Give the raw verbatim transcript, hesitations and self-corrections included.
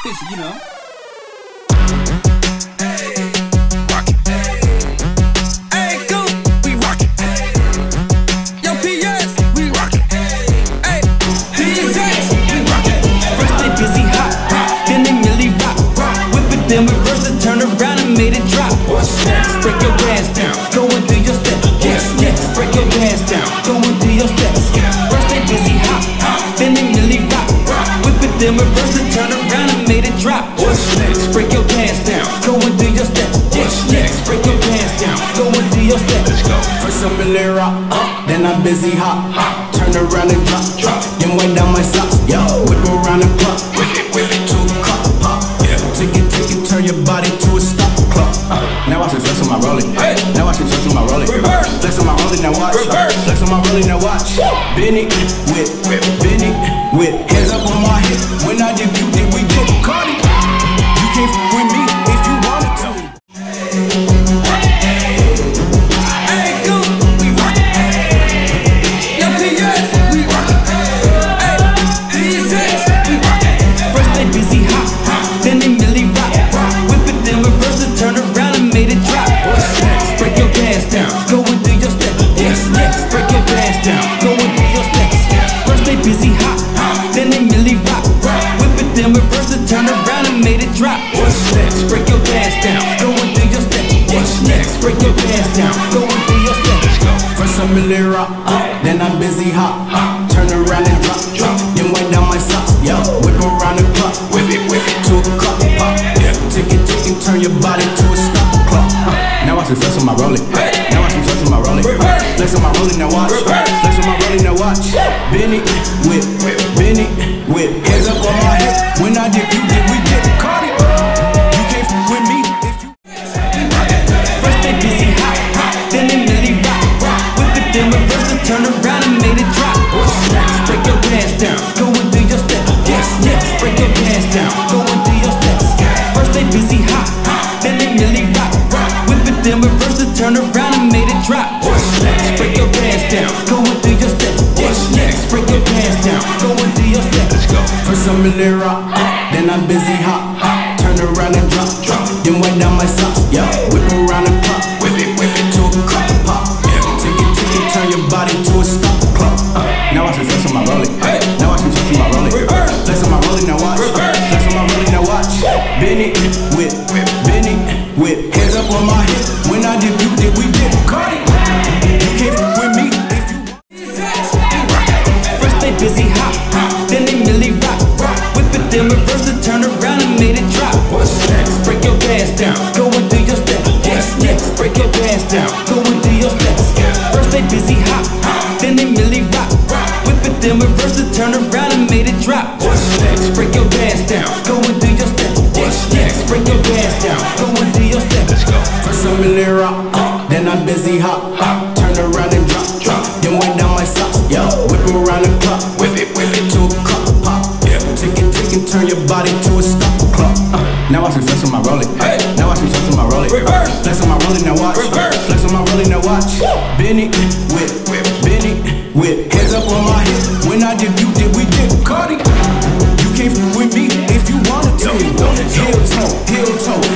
official, you know. Then reverse it, turn around and made it drop. What's next? Break your gas down, go and do your steps. Yes, yes. Break your gas down, go and do your steps. First they busy hop, then they really rock. Whip it, then reverse it, turn around and made it drop. What's next? Break your gas down, go and do your steps. Yes, yes. Break your gas down, go and do your steps. Let's go. First I'm really rock, then I'm busy hop. Turn around and drop, drop. Then wind down my socks, yo. Whip around the clock, whip it, whip it to a clock, pop. Tick it, tick it, turn your body to a stop clock. Uh, now I should flex on my rolling. Hey. Now I should flex on my rolling. Reverse. Flex on my rolling, now watch. Reverse. Flex on my rolling, now watch. Bend it, whip, whip, bend it, whip. Hands up on my hip. When I did, you did, we did. Cardi, you can't f with me if you wanted to. Turn around and made it drop. What's next? Break your gas down, go and do your steps. What's next? Break your gas down, go and do your steps. First I'm really rock, uh, then I'm busy hop. Uh, turn around and drop, drop. Then wind down my socks, yo. Whip around the clock, whip it, whip it to a clock, pop. Yeah. Tick it, tick it, turn your body to a stop clock. Uh, now I should flex on my rolling. Hey. Now I should flex on my rolling. Reverse. Flex on my rolling, now watch. Reverse. Flex on my rolling, now watch. Bend it, whip, whip, bend it, whip. Hands up on my hip. When I did, you did, we did. Cardi, you can't f with me if you. First they busy hop, then they really rock. Whip it, then reverse it, turn around and made it drop. What's next? Break your gas down, go and do your steps. Yes, yes. Break your gas down, go and do your steps. First they busy hop, then they really rock. Whip it, then reverse it, turn around and made it drop. What's next? Break your gas down, go and do your steps. Yes, yes. Break your gas down, go and do your steps. Let's go. First I'm really rock, then I'm busy hop. Turn around and drop, drop. Then wind down my socks, yo. Whip around the clock, whip it, whip it to a clock, pop. Yeah. Tick it, tick it, turn your body to a stop clock. Uh, now I should flex on my rolling. Hey. Now I should flex on my rolling. Reverse. Flex on my rolling, now watch. Reverse. Flex on my rolling, now watch. Bend it, whip, whip, bend it, whip. Hands up on my hip. When I did, you did, we did. Cardi, you can't f with me if you. First they busy hop, then they really rock. Whip it, then reverse it, turn around and made it drop. What's next? Break your gas down, go and do your steps. Yes, yes. Break your gas down, go and do your steps. First they busy hop, then they really rock. Whip it, then reverse it, turn around and made it drop. What's next? Break your gas down, go and do your steps. Yes, yes. Break your gas down, go and do your steps. Let's go. First I'm really rock, uh, then I'm busy hop. Uh, turn around and drop, drop. Then wind down my socks, yo. Whip around the clock, whip it, whip it to a clock, pop. Yeah. Tick it, tick it, turn your body to a stop clock. Uh, now I should flex on my rolling. Hey. Now I should flex on my rolling. Reverse. Flex on my rolling, now watch. Reverse. Flex on my rolling, now watch. Bend it, whip, whip, bend it, whip. Hands up on my hip. When I did, you did, we did. Cardi, you can't f with me if you wanted to. Heel toe, heel toe.